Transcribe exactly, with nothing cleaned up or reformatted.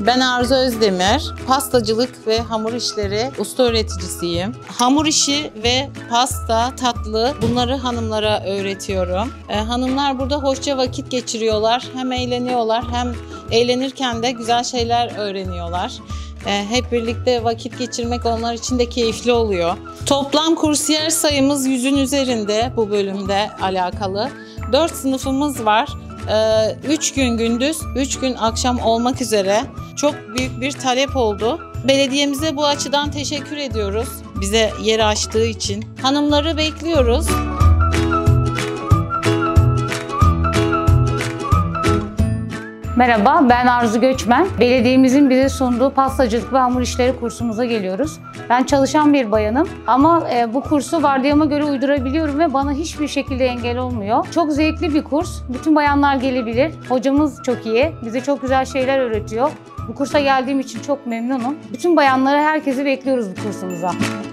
Ben Arzu Özdemir, pastacılık ve hamur işleri usta öğreticisiyim. Hamur işi ve pasta, tatlı bunları hanımlara öğretiyorum. Ee, hanımlar burada hoşça vakit geçiriyorlar, hem eğleniyorlar hem eğlenirken de güzel şeyler öğreniyorlar. Ee, hep birlikte vakit geçirmek onlar için de keyifli oluyor. Toplam kursiyer sayımız yüzün üzerinde bu bölümde alakalı. dört sınıfımız var. üç gün gündüz, üç gün akşam olmak üzere çok büyük bir talep oldu. Belediyemize bu açıdan teşekkür ediyoruz. Bize yer açtığı için. Hanımları bekliyoruz. Merhaba, ben Arzu Göçmen. Belediyemizin bize sunduğu pastacılık ve hamur işleri kursumuza geliyoruz. Ben çalışan bir bayanım ama bu kursu vardiyama göre uydurabiliyorum ve bana hiçbir şekilde engel olmuyor. Çok zevkli bir kurs. Bütün bayanlar gelebilir. Hocamız çok iyi. Bize çok güzel şeyler öğretiyor. Bu kursa geldiğim için çok memnunum. Bütün bayanları, herkesi bekliyoruz bu kursumuza.